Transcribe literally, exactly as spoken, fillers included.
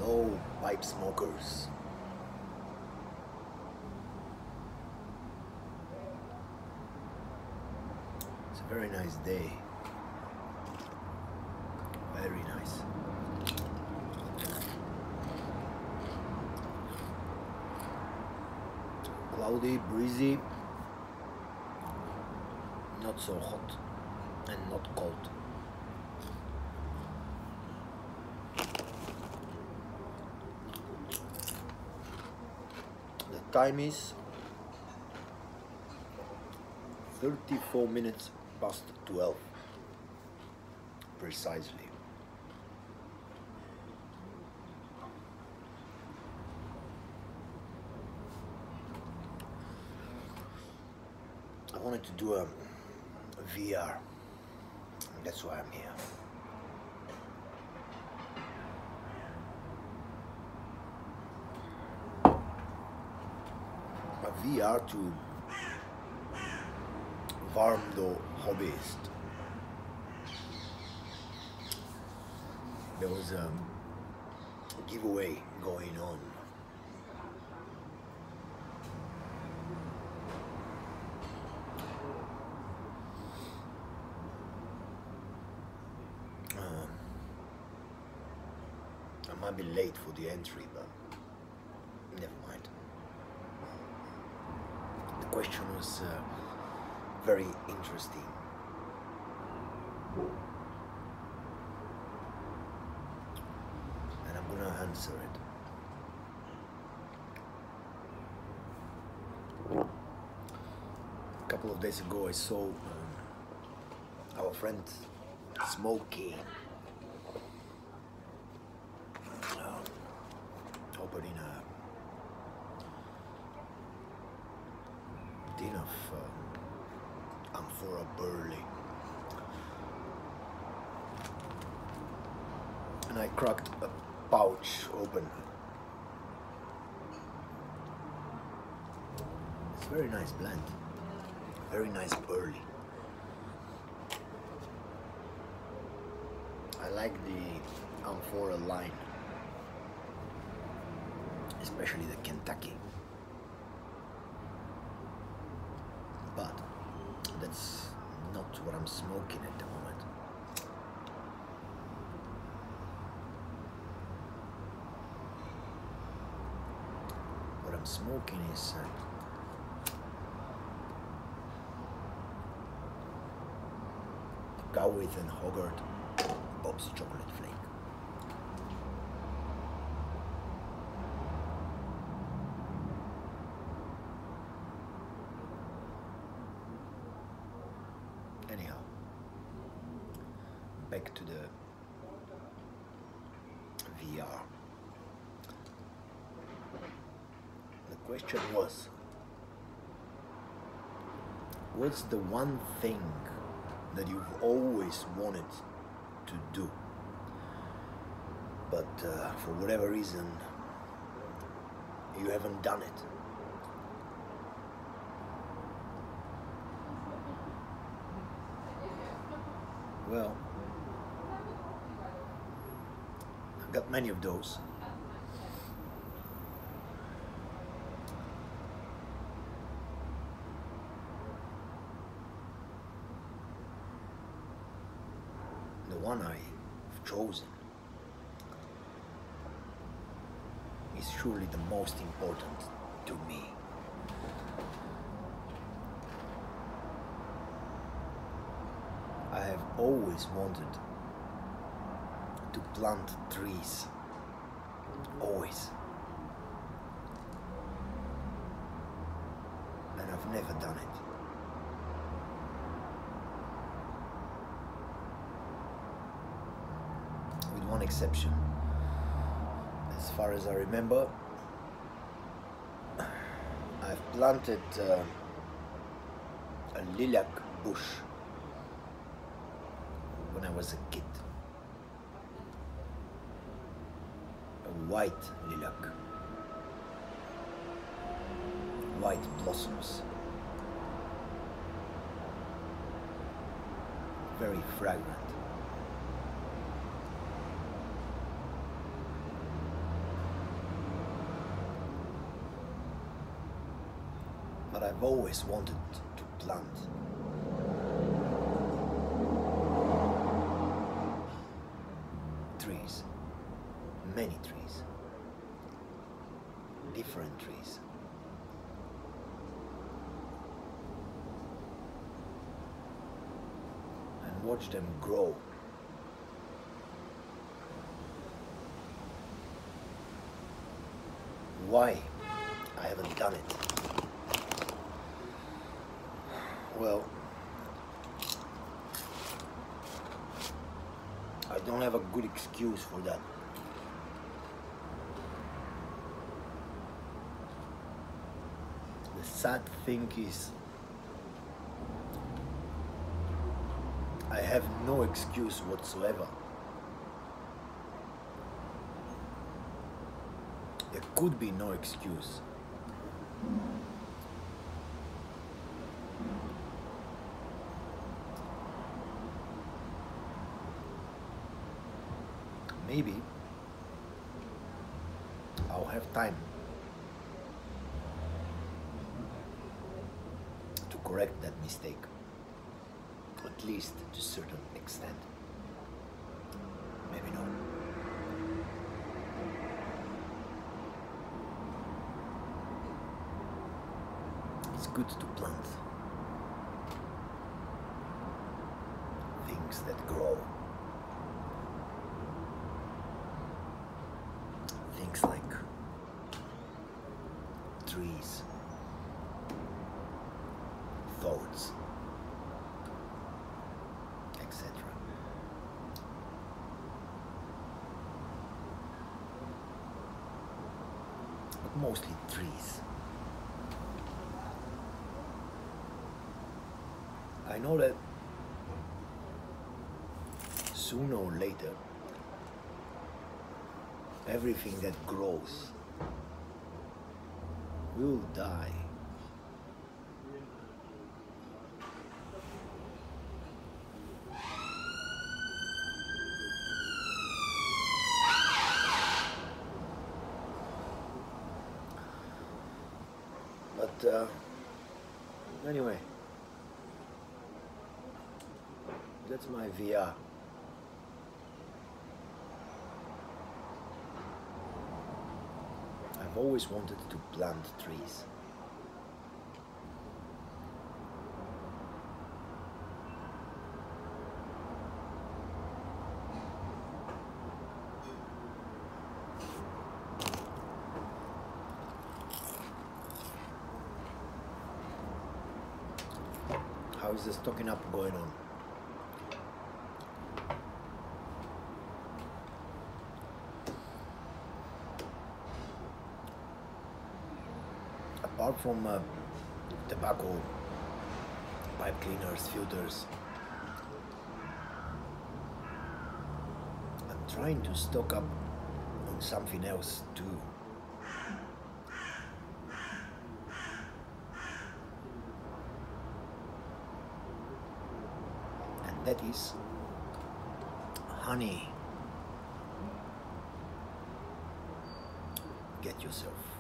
Hello, pipe smokers. It's a very nice day. Very nice. Cloudy, breezy, not so hot and not cold. The time is thirty-four minutes past twelve, precisely. I wanted to do a, a V R, that's why I'm here. A V R to warm the hobbyist. There was a giveaway going on. Um, I might be late for the entry, but never mind. The question was uh, very interesting. And I'm gonna answer it. A couple of days ago I saw um, our friend Smokey um, opening a tin of um, amphora burley, and I cracked a pouch open. It's a very nice blend, very nice burley. I like the amphora line, especially the Kentucky. But that's not what I'm smoking at the moment. What I'm smoking is uh, Gowith and Hogarth Bob's Chocolate Flake. Anyhow, back to the V R. The question was, what's the one thing that you've always wanted to do, but uh, for whatever reason you haven't done it? Well, I've got many of those. The one I've chosen is surely the most important to me. I have always wanted to plant trees, always, and I've never done it. With one exception. As far as I remember, I've planted uh, a lilac bush when I was a kid. A white lilac. White blossoms. Very fragrant. but I've always wanted to plant trees, many trees, different trees. And watch them grow. Why I haven't done it? Well, I don't have a good excuse for that. The sad thing is, I have no excuse whatsoever. There could be no excuse. Maybe I'll have time to correct that mistake, at least to a certain extent. Maybe not. It's good to plant things that grow. Things like trees, thoughts, et cetera. But mostly trees. I know that sooner or later, everything that grows will die. But uh, anyway, that's my V R. I've always wanted to plant trees. How is the stocking up going on? Apart from uh, tobacco, pipe cleaners, filters, I'm trying to stock up on something else too. And that is honey. Get yourself